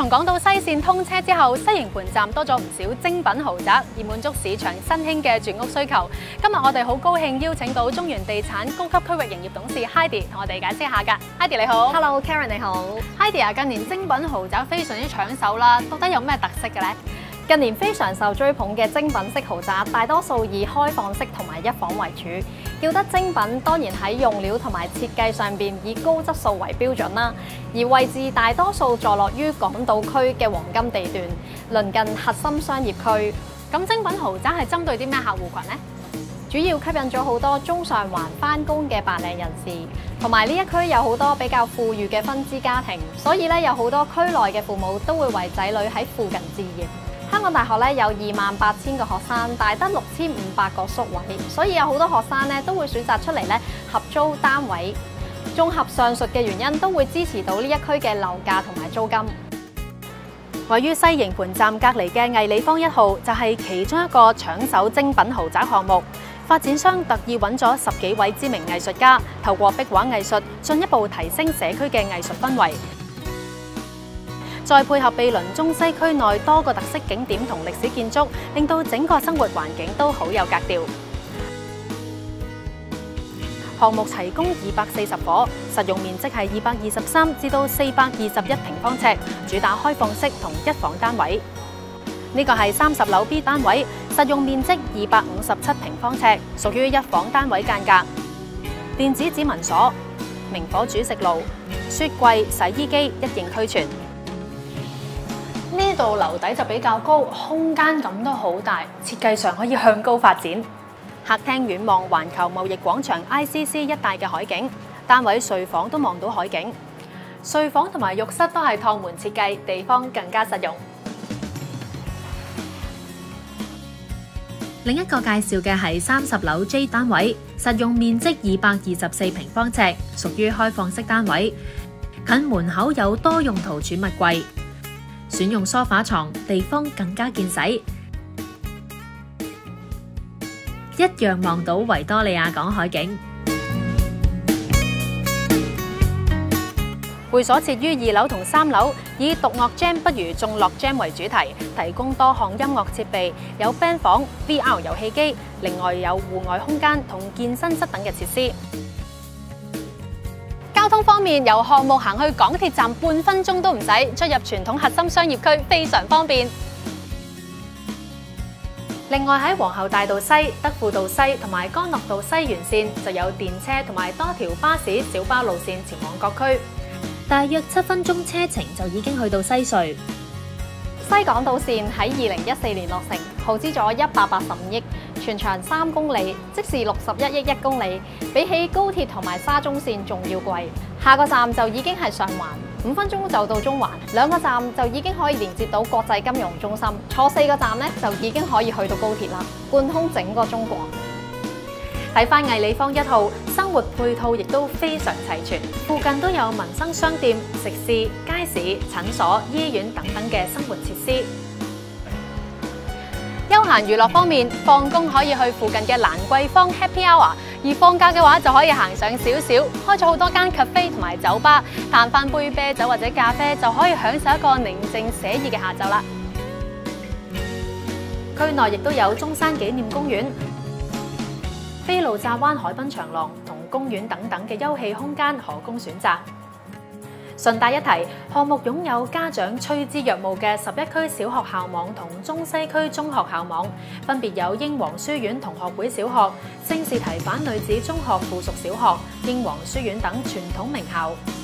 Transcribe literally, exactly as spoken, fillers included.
從港島西線通車之後，西營盤站多咗唔少精品豪宅，以滿足市場新興嘅住屋需求。今日我哋好高興邀請到中原地產高級區域營業董事 Heidi 同我哋解釋一下㗎。Heidi 你好 ，Hello Karen 你好 ，Heidi 啊，近年精品豪宅非常之搶手啦，到底有咩特色嘅咧？ 近年非常受追捧嘅精品式豪宅，大多數以開放式同埋一房為主。叫得精品，當然喺用料同埋設計上邊以高質素為標準啦。而位置大多數坐落於港島區嘅黃金地段，鄰近核心商業區。 咁精品豪宅係針對啲咩客戶群呢？ 主要吸引咗好多中上環返工嘅白領人士，同埋呢一區有好多比較富裕嘅分支家庭，所以咧有好多區內嘅父母都會為仔女喺附近置業。香港大學咧有二萬八千個學生，大得六千五百個宿位，所以有好多學生咧都會選擇出嚟咧合租單位。綜合上述嘅原因，都會支持到呢一區嘅樓價同埋租金。 位於西營盤站隔離嘅藝里坊一號就係其中一個搶手精品豪宅項目。發展商特意揾咗十幾位知名藝術家，透過壁畫藝術進一步提升社區嘅藝術氛圍。再配合毗鄰中西區內多個特色景點同歷史建築，令到整個生活環境都好有格調。項目齊供二百四十伙，實用面積係二百二十三至到四百二十一平方尺，主打開放式同一房單位。呢個係三十樓 B 單位，實用面積二百五十七平方尺，屬於一房單位間隔。電子指紋鎖、明火煮食爐、雪櫃、洗衣機一應俱全。呢度樓底就比較高，空間感都好大，設計上可以向高發展。客廳遠望環球貿易廣場 I C C 一帶嘅海景，單位睡房都望到海景。睡房同埋浴室都係趟門設計，地方更加實用。另一個介紹嘅係三十樓 J 單位，實用面積二百二十四平方尺，屬於開放式單位。近門口有多用途儲物櫃。選用梳化床，地方更加見使，一樣望到維多利亞港海景。會所設於二樓同三樓，以獨樂 Jam 不如眾樂 Jam 為主題，提供多項音樂設備，有 band 房、V R 遊戲機，另外有戶外空間同健身室等嘅設施。交通方面，由項目行去港鐵站半分鐘都唔使，出入傳統核心商業區非常方便。另外喺皇后大道西、德輔道西同埋干諾道西沿線就有電車同埋多條巴士、小巴路線前往各區，大約七分鐘車程就已經去到西隧。 西港島線喺二零一四年落成，耗資咗一百八十五億，全長三公里，即是六十一億一公里，比起高鐵同埋沙中線仲要貴。下個站就已經係上環，五分鐘就到中環，兩個站就已經可以連接到國際金融中心，坐四個站呢，就已經可以去到高鐵啦，貫通整個中國。睇返藝里坊一號，生活配套亦都非常齊全，附近都有民生商店、食肆、街市、診所、醫院等等嘅生活設施。休閒娛樂方面，放工可以去附近嘅蘭桂坊 Happy Hour， 而放假嘅話就可以行上少少，開咗好多間 cafe 同埋酒吧，嘆翻杯啤酒或者咖啡就可以享受一個寧靜寫意嘅下晝啦。區內亦都有中山紀念公園、卑路乍灣海濱長廊同公園等等嘅休憩空間可供選擇。順帶一提，項目擁有家長趨之若鶩嘅十一區小學校網同中西區中學校網，分別有英皇書院同學會小學、聖士提反女子中學附屬小學、英皇書院等傳統名校。